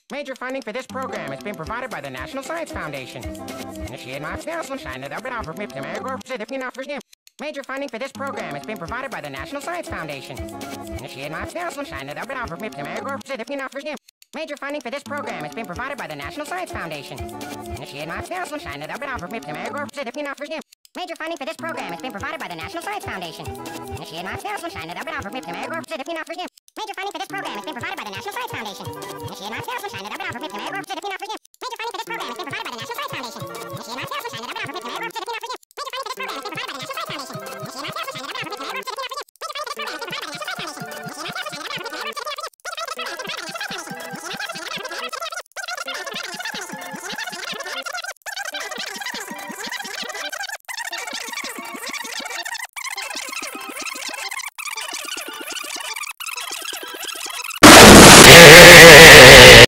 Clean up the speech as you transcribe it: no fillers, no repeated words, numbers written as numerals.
Major funding for this program has been provided by the National Science Foundation. Initiate my sunshine that up for MIPS and Major funding for this program has been provided by the National Science Foundation. Initiate my sunshine that up for MIPS and Major funding for this program has been provided by the National Science Foundation. Initiate my sunshine that up for MIPS and Major funding for this program has been provided by the National Science Foundation. Initiate my sunshine that up for MIPS and Major funding for this program has been provided by the National Science Foundation. Initiate my sunshine that up for MIPS and